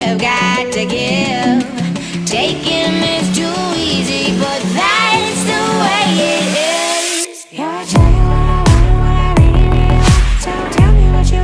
I've got to give. Taking is too easy, but